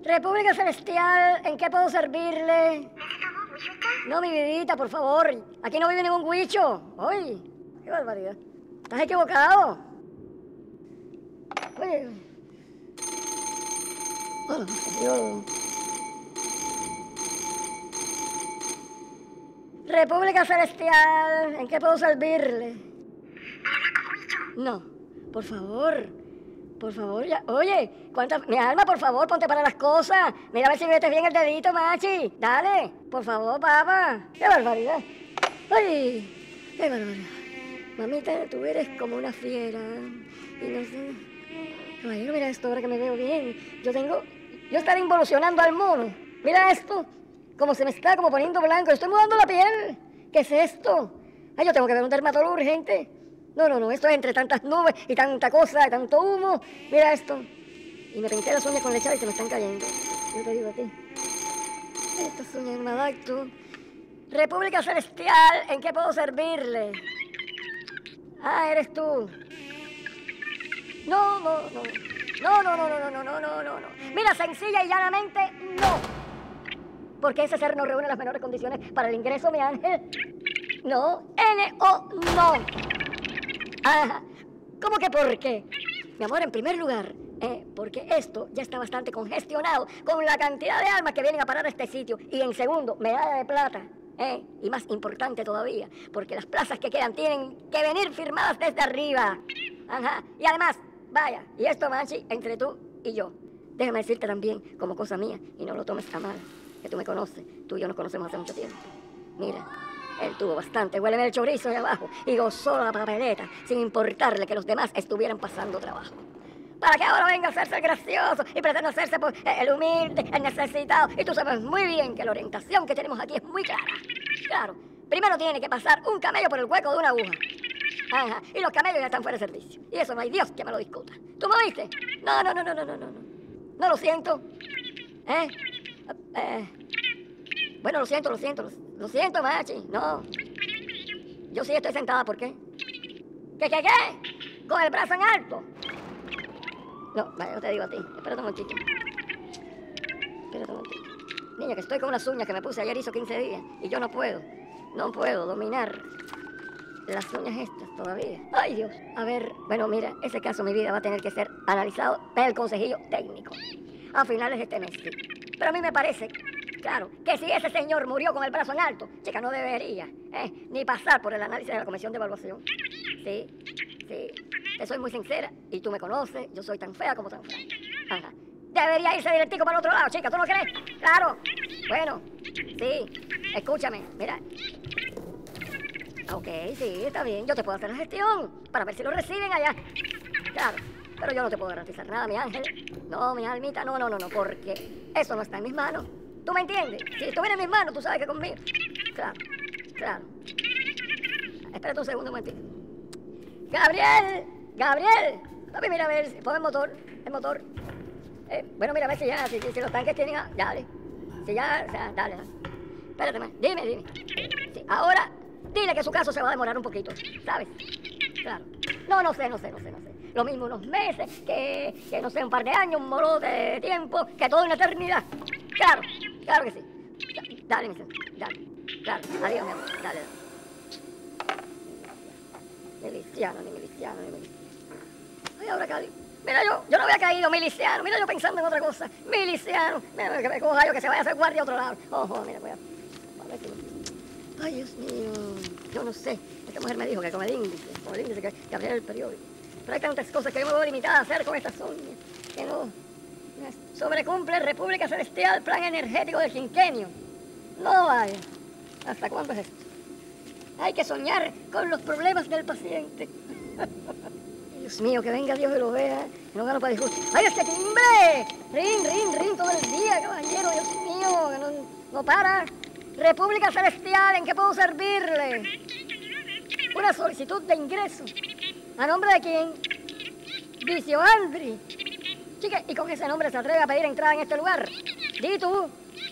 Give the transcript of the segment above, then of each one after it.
República Celestial, ¿en qué puedo servirle? No, mi vidita, por favor. Aquí no vive ningún huicho. ¡Ay! ¡Qué barbaridad! Estás equivocado. Oye. Oh, Dios. República Celestial, ¿en qué puedo servirle? No, por favor. Por favor, ya. Oye, mi alma, por favor, ponte para las cosas. Mira a ver si metes bien el dedito, machi. Dale, por favor, papá. ¡Qué barbaridad! ¡Ay! ¡Qué barbaridad! Mamita, tú eres como una fiera. Y no sé. Caballero, mira esto ahora que me veo bien. Yo estaré involucionando al mono. Mira esto. Como se me está como poniendo blanco. Estoy mudando la piel. ¿Qué es esto? Ay, yo tengo que ver un dermatólogo urgente. No, esto es entre tantas nubes y tanta cosa, y tanto humo. Mira esto. Y me pinté las uñas con lechada y se me están cayendo. Yo te digo a ti. Estas uñas no me adapto. República Celestial, ¿en qué puedo servirle? Ah, eres tú. No. Mira, sencilla y llanamente, no. Porque ese ser no reúne las menores condiciones para el ingreso, mi ángel. No, N-O, no. Ajá. ¿Cómo que por qué? Mi amor, en primer lugar, porque esto ya está bastante congestionado con la cantidad de almas que vienen a parar a este sitio. Y en segundo, medalla de plata. Y más importante todavía, porque las plazas que quedan tienen que venir firmadas desde arriba. Ajá. Y además, vaya, y esto, Machi, entre tú y yo. Déjame decirte también, como cosa mía, y no lo tomes a mal, que tú me conoces, tú y yo nos conocemos hace mucho tiempo. Mira. Él tuvo bastante, huéleme el chorizo de abajo y gozó la papeleta sin importarle que los demás estuvieran pasando trabajo. ¿Para qué ahora venga a hacerse el gracioso y pretende hacerse pues, el humilde, el necesitado? Y tú sabes muy bien que la orientación que tenemos aquí es muy clara. Claro, primero tiene que pasar un camello por el hueco de una aguja. Ajá, y los camellos ya están fuera de servicio. Y eso no hay Dios que me lo discuta. ¿Tú me oíste? No. No lo siento. Bueno, lo siento, machi, no. Yo sí estoy sentada, ¿por qué? ¿Qué? ¿Con el brazo en alto? No, vaya, yo te digo a ti, espérate un momentito. Niña, que estoy con unas uñas que me puse ayer, hizo 15 días, y yo no puedo dominar las uñas estas todavía. Ay, Dios. A ver, bueno, mira, ese caso, mi vida, va a tener que ser analizado del consejillo técnico a finales de este mes, sí. Pero a mí me parece... Claro, que si ese señor murió con el brazo en alto, chica, no debería, ni pasar por el análisis de la comisión de evaluación. Sí, te soy muy sincera, y tú me conoces, yo soy tan fea como tan fea. Ajá. Debería irse directico para el otro lado, chica, ¿tú no crees? Claro. Bueno, sí, escúchame, mira. Ok, sí, está bien, yo te puedo hacer la gestión para ver si lo reciben allá. Claro, pero yo no te puedo garantizar nada, mi ángel. No, mi almita, no, porque eso no está en mis manos. ¿Tú me entiendes? Si estuviera en mis manos, tú sabes que conmigo. Claro. Espérate un segundo, un momentito. ¡Gabriel! Papi, mira a ver, pon el motor. Bueno, mira a ver si los tanques tienen... Dale. Si ya, o sea, dale. Espérate, man. Dime. Sí, ahora, dile que su caso se va a demorar un poquito, ¿sabes? Claro. No sé. Lo mismo unos meses, que no sé, un par de años, un morote de tiempo, que toda una eternidad. Claro que sí. Dale, mi señor, dale. Claro, adiós, mi amor, dale. Miliciano. Ay, ahora, Cali. Mira, yo no había caído, miliciano. Mira, yo pensando en otra cosa. Miliciano. Mira, que me coja yo, que se vaya a hacer guardia a otro lado. Ojo, mira, voy a ver aquí. Ay, Dios mío. Yo no sé. Esta mujer me dijo que con el índice que abriera el periódico. Pero hay tantas cosas que yo me veo limitada a hacer con estas uñas. Que no. Sobrecumple República Celestial, plan energético del quinquenio. No vaya. ¿Hasta cuándo es esto? Hay que soñar con los problemas del paciente. Dios mío, que venga Dios y lo vea. Que no gano para disgusto. ¡Ay, este timbre! Rin todo el día, caballero. Dios mío, que no para. República Celestial, ¿en qué puedo servirle? Una solicitud de ingreso. ¿A nombre de quién? Vicio Andri. Chica, ¿y con ese nombre se atreve a pedir entrada en este lugar? Di tú.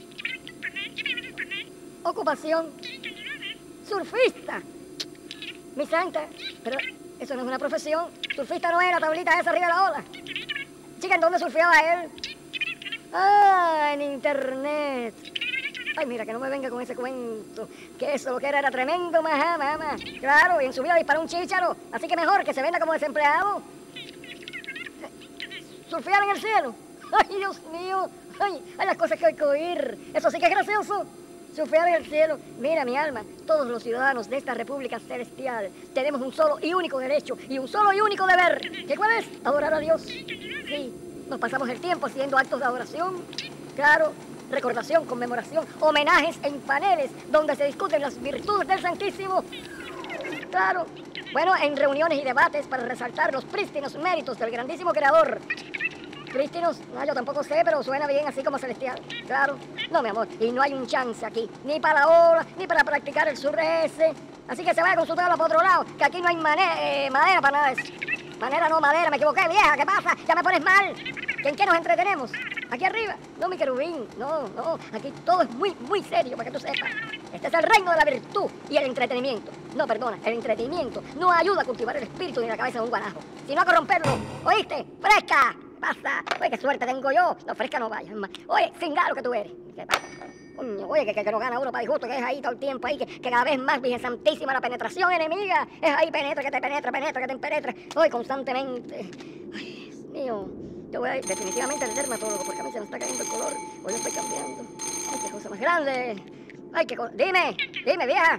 Ocupación. Surfista. Mi santa, pero eso no es una profesión. Surfista no es la tablita esa arriba de la ola. Chica, ¿en dónde surfeaba él? Ah, en internet. Ay, mira, que no me venga con ese cuento. Que eso lo que era tremendo, majá, mamá. Claro, y en su vida disparó un chícharo. Así que mejor que se venda como desempleado. Surfear en el cielo. Ay, Dios mío. Ay, las cosas que hay que oír. Eso sí que es gracioso. Surfear en el cielo. Mira, mi alma, todos los ciudadanos de esta República Celestial tenemos un solo y único derecho y un solo y único deber. ¿Qué cuál es? Adorar a Dios. Sí, nos pasamos el tiempo haciendo actos de adoración. Claro, recordación, conmemoración, homenajes en paneles donde se discuten las virtudes del Santísimo. Claro, bueno, en reuniones y debates para resaltar los prístinos méritos del grandísimo Creador. Prístinos, no, yo tampoco sé, pero suena bien así como celestial. Claro. No, mi amor, y no hay un chance aquí, ni para la ola, ni para practicar el surre ese. Así que se vaya con su tabla por otro lado, que aquí no hay madera para nada de eso. Manera no, madera, me equivoqué, vieja, ¿qué pasa? Ya me pones mal. ¿En qué nos entretenemos? ¿Aquí arriba? No, mi querubín, no, aquí todo es muy, muy serio, para que tú sepas. Este es el reino de la virtud y el entretenimiento. No, perdona, el entretenimiento no ayuda a cultivar el espíritu ni la cabeza de un guanajo, sino a corromperlo. ¿Oíste? ¡Fresca! Pasa. Oye, qué suerte tengo yo. No, fresca no vayas, más. Oye, cingalo que tú eres. ¿Qué pasa? Coño, oye, que no gana uno para disgusto, que es ahí todo el tiempo ahí, que cada vez más, Virgen Santísima, la penetración enemiga. Es ahí, penetra, que te penetra. Oye, constantemente. Ay, Dios mío. Yo voy a ir definitivamente al dermatólogo, porque a mí se me está cayendo el color. Hoy lo estoy cambiando. Ay, qué cosa más grande. Ay, qué cosa. Dime, vieja.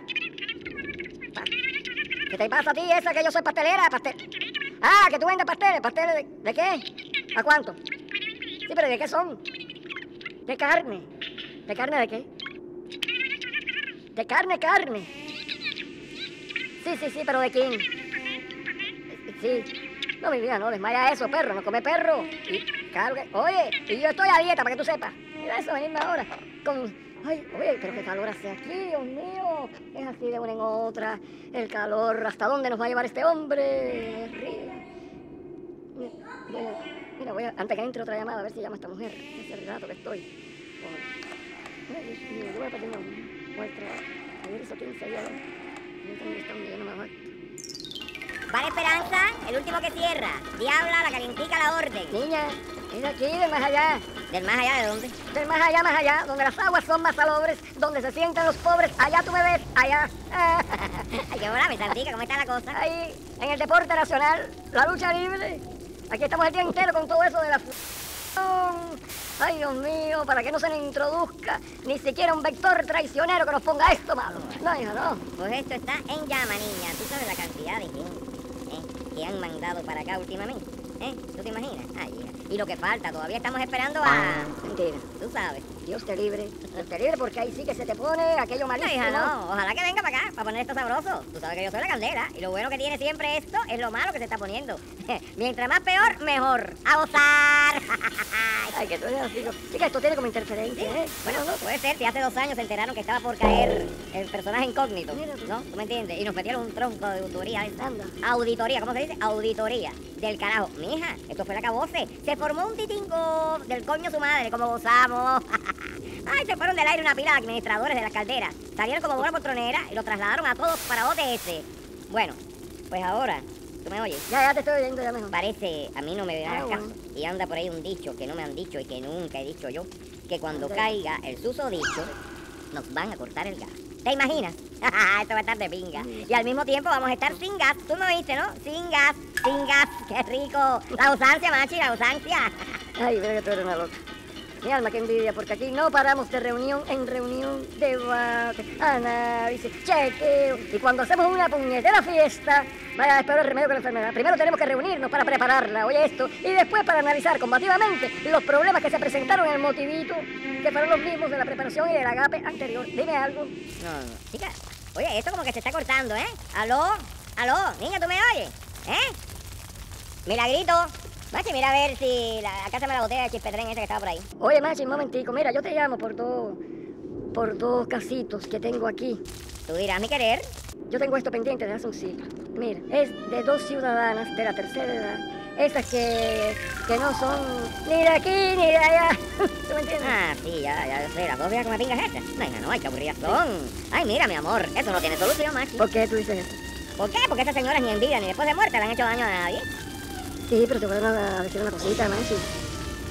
¿Qué te pasa a ti esa que yo soy pastelera? Ah, que tú vendes pasteles. ¿Pasteles de qué? ¿A cuánto? Sí, pero ¿de qué son? De carne. ¿De carne de qué? De carne. Sí, pero ¿de quién? Sí. No, mi vida, no, desmaya eso, perro, no come perro. Y claro que, oye, y yo estoy a dieta, para que tú sepas. Mira eso, venirme ahora con... Ay, oye, pero qué calor hace aquí, Dios mío. Es así de una en otra. El calor, ¿hasta dónde nos va a llevar este hombre? Mira, antes que entre otra llamada, a ver si llama esta mujer. Hace rato que estoy. Ay, Dios mío, yo voy a perder una muestra. Ayer hizo 15 días. No me aguanto. Vale, Esperanza, el último que cierra. Diabla, la calientica, la orden. Niña, es de aquí, del más allá. ¿Del más allá de dónde? Del más allá, donde las aguas son más salobres, donde se sientan los pobres. Allá tú me ves, allá. Ay, qué buena, mi santica, ¿cómo está la cosa? Ahí, en el deporte nacional, la lucha libre. Aquí estamos el día entero con todo eso de la... Ay, Dios mío, para que no se nos introduzca ni siquiera un vector traicionero que nos ponga esto malo. No, hija, no. Pues esto está en llama, niña. ¿Tú sabes la cantidad de gente que han mandado para acá últimamente? ¿Tú te imaginas? Ay, hija. Y lo que falta, todavía estamos esperando a... Mentira. Tú sabes. Dios te libre porque ahí sí que se te pone aquello malísimo. No, hija, no. Ojalá que venga para acá, para poner esto sabroso. Tú sabes que yo soy la candela. Y lo bueno que tiene siempre esto es lo malo que se está poniendo. Mientras más peor, mejor. ¡A gozar! Ay, que tú eres así. Chica, esto tiene como interferencia, ¿eh? Bueno, no, puede ser. Si hace 2 años se enteraron que estaba por caer el personaje incógnito. Mira tú. ¿No? ¿Tú me entiendes? Y nos metieron un tronco de auditoría. Anda. Auditoría, ¿cómo se dice? Auditoría. Del carajo. Mija, esto fue la cabose. Se formó un titingo del coño su madre, como gozamos. Ay, se fueron del aire una pila de administradores de las calderas. Salieron como buena poltronera y lo trasladaron a todos para OTS. Bueno, pues ahora, ¿tú me oyes? Ya te estoy oyendo, ya mejor. Parece, a mí no me dan caso. Bueno. Y anda por ahí un dicho que no me han dicho y que nunca he dicho yo, que cuando caiga el susodicho, nos van a cortar el gas. ¿Te imaginas? Esto va a estar de pinga. Y al mismo tiempo vamos a estar sin gas. Tú me oíste, ¿no? Sin gas. ¡Qué rico! La usancia, machi, la usancia. Ay, pero que tú eres una loca. Mi alma, qué envidia, porque aquí no paramos de reunión en reunión, debate, análisis, chequeo. Y cuando hacemos una puñetera fiesta, vaya, espero el remedio con la enfermedad. Primero tenemos que reunirnos para prepararla, oye esto, y después para analizar combativamente los problemas que se presentaron en el motivito, que fueron los mismos de la preparación y del agape anterior. Dime algo. No, chica, oye, esto como que se está cortando, ¿eh? ¿Aló? Niña, ¿tú me oyes? Milagrito. Machi, mira a ver si acá se me la botella de chispetren esa que estaba por ahí. Oye, Machi, un momentico, mira, yo te llamo por dos casitos que tengo aquí. Tú dirás mi querer. Yo tengo esto pendiente desde hace un siglo. Mira, es de 2 ciudadanas de la tercera edad. Esas que no son ni de aquí ni de allá. ¿Tú me entiendes? Ah, sí, ya sé, las 2 viejas con las pingas estas. No, ay, qué aburridas son. Ay, mira, mi amor, eso no tiene solución, Machi. ¿Por qué tú dices eso? ¿Por qué? Porque esas señoras ni en vida ni después de muerte le han hecho daño a nadie. Sí, pero te voy a decir una cosita, Machi.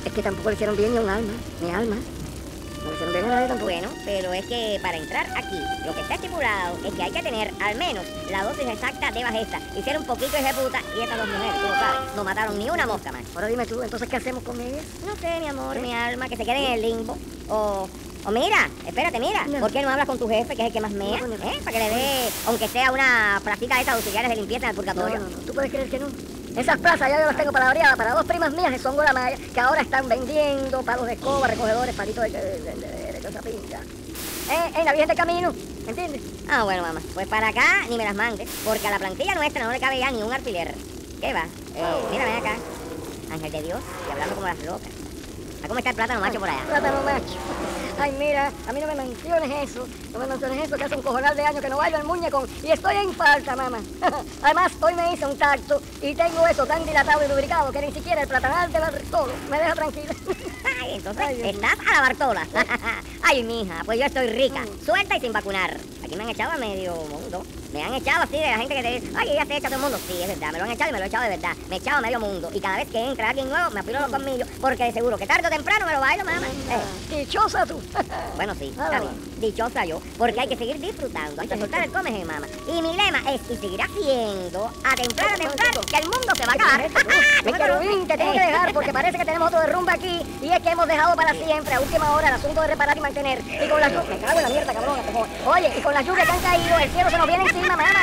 Es que tampoco le hicieron bien ni a un alma, ni alma. No le hicieron bien a nadie tampoco. Bueno, pero es que para entrar aquí, lo que está estipulado es que hay que tener al menos la dosis exacta de bajesta. Hicieron un poquito de puta y estas dos mujeres, tú lo sabes, no mataron ni una mosca más. Ahora dime tú, entonces, ¿qué hacemos con ellas? No sé, mi amor, mi alma, que se queden en el limbo. O mira, espérate, mira, No. ¿por qué no hablas con tu jefe, que es el que más mea? No, no, no. Para que le dé, aunque sea una placita de esas auxiliares de limpieza en el No, purgatorio. no, no, ¿tú puedes creer que no? Esas plazas ya yo las tengo palabreadas para dos primas mías de Songo la Maya, que ahora están vendiendo palos de escoba, recogedores, palitos de cosa pinta. En la Virgen del Camino, ¿entiendes? Ah, bueno, mamá, pues para acá ni me las mandes, porque a la plantilla nuestra no le cabe ya ni un alfiler. ¿Qué va? Mira, ven acá. Ángel de Dios, y hablando como las locas. ¿A cómo está el plátano macho por allá? Plátano macho. Ay, mira, a mí no me menciones eso. No me menciones eso, que hace un cojonal de años que no bailo el muñecón. Y estoy en falta, mamá. Además, hoy me hice un tacto y tengo eso tan dilatado y lubricado que ni siquiera el platanal de Bartolo me deja tranquila. Ay, entonces, Ay, Dios estás a la Bartola. Ay, mija, pues yo estoy rica, suelta y sin vacunar. Aquí me han echado a medio mundo. Me han echado así de la gente que te dice, ay, ella se echa a todo el mundo. Sí, es verdad, me lo han echado y me lo he echado de verdad. Me he echado a medio mundo. Y cada vez que entra alguien nuevo, me apilo los colmillos, porque de seguro que tarde o temprano me lo bailo, mamá. Dichosa tú. Bueno, sí, Ah, está bueno. bien. Dichosa yo, porque hay que seguir disfrutando hasta soltar el come, mamá. Y mi lema es, y seguirá siendo, a templar, que el mundo se va a acabar. Me querubín, te tengo que dejar porque parece que tenemos otro derrumbe aquí y es que hemos dejado para siempre a última hora el asunto de reparar y mantener. Y con las lluvias, me cago en la mierda, cabrón. Oye, y con las lluvias que han caído, el cielo se nos viene encima, mamá.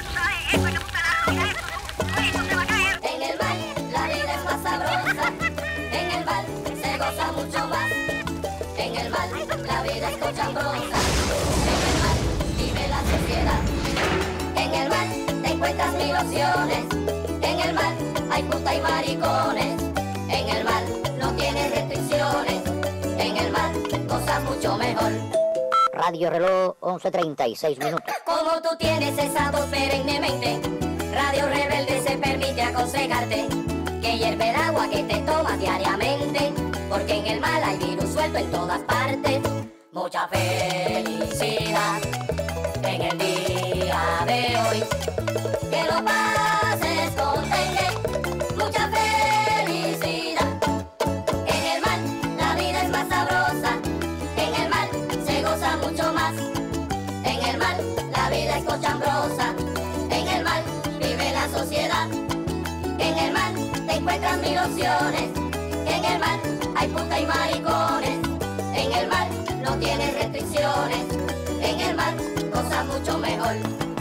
En el mar la vida es más sabrosa, en el mar se goza mucho más. En el mar la vida es cochambrosa, en el mar vive la sociedad. En el mar te encuentras mil opciones, en el mar hay puta y maricones. En el mar no tienes restricciones, en el mar gozas mucho mejor. Radio Reloj 11:36 minutos. Como tú tienes esa voz perennemente, Radio Rebelde se permite aconsejarte que hierve el agua que te tomas diariamente, porque en el mal hay virus suelto en todas partes. Mucha felicidad en el día de hoy, que lo pases contente. Mucha felicidad. En el mar la vida es más sabrosa, en el mar se goza mucho más. En el mar la vida es cochambrosa, en el mar vive la sociedad. En el mar te encuentras mil opciones, en el mar hay puta y maricones. En el mar no tienes restricciones, en el mar gozas mucho mejor.